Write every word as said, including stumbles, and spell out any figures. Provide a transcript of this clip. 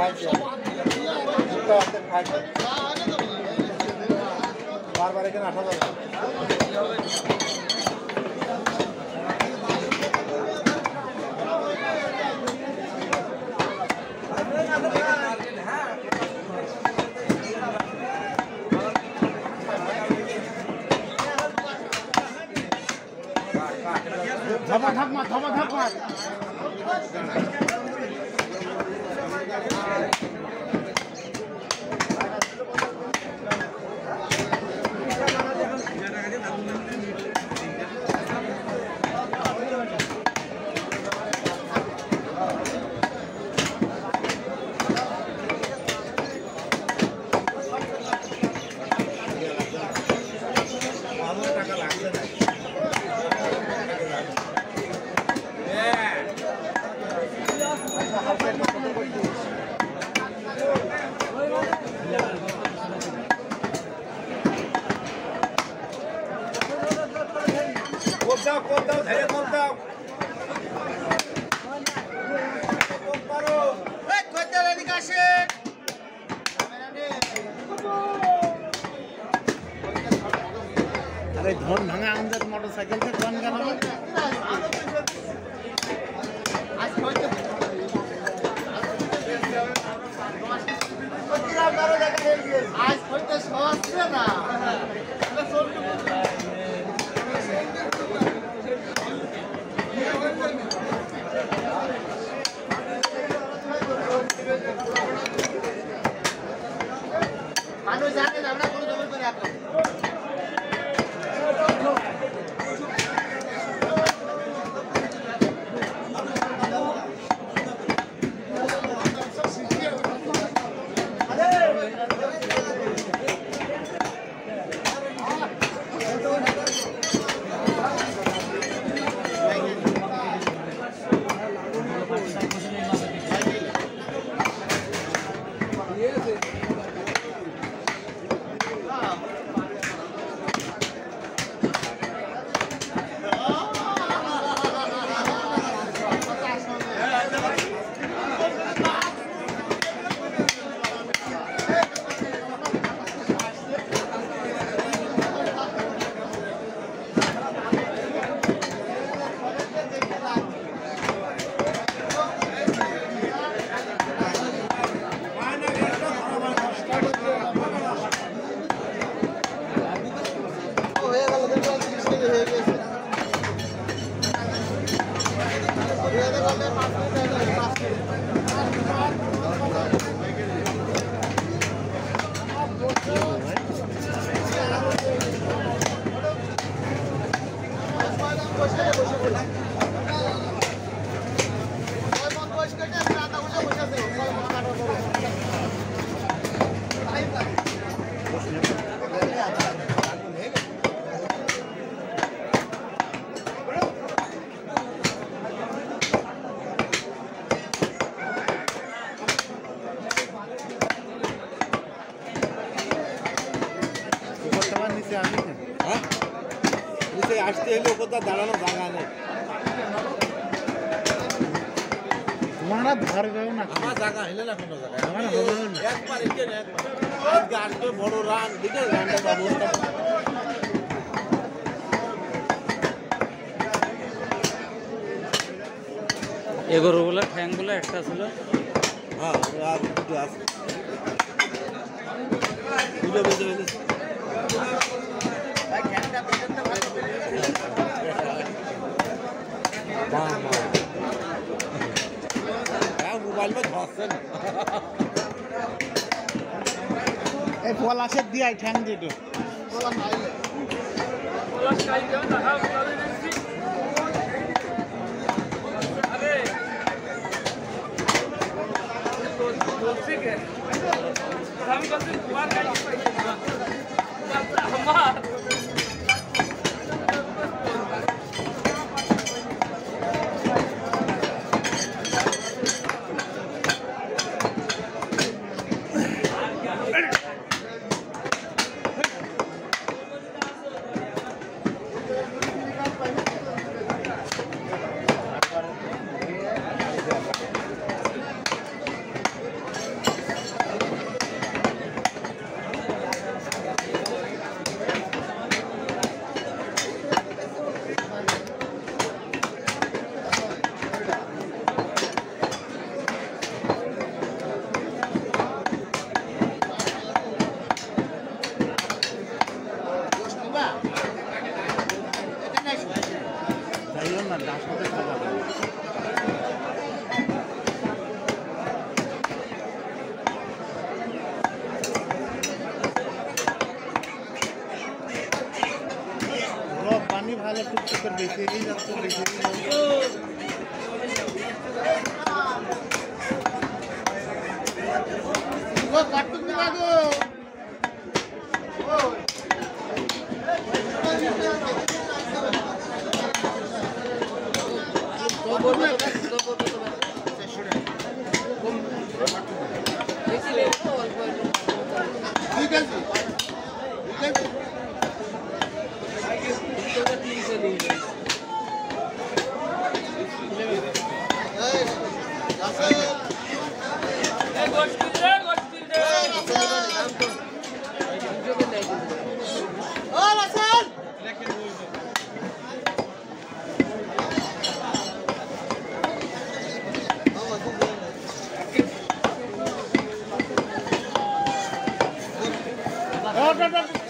বারবার এখানে আসা যাবে ধপা ধপ মার ধপা ধপ মার দাও কোপ দাও ধরে কোপ দাও কোপ পারো এই কইতে এদিকে আসে আরে ধন ভাঙা আমাদের মোটরসাইকেল থেকে কোন কেন আজ কইতে আজ কইতে সহজে না মানুষ জানে না আমরা কোনো জমি করে রাখলাম আসতে হলে কোথাও দাঁড়ানো জায়গা নেই তোমারা ধরবেও না আমার জায়গা হইলে না কোনো জায়গায় আমার হবেও না একবার এখানে একবার আজকে আসবে বড় রান দিকে রানটা ব্যবস্থা এগোরগুলো ঠ্যাংগুলো একটা ছিল হ্যাঁ আর দুটো আছে দুটো বেজে বেজে মোবাইল में ধরছেন এই পলাশের দিয়ে ঠ্যাং দিটো পলাশ নাই পলাশ নাই কেন দেখা বলে দিছি আরে তো ঠিক है हम कभी दुआ नहीं पाएंगे हमारा Oh, no, no, no.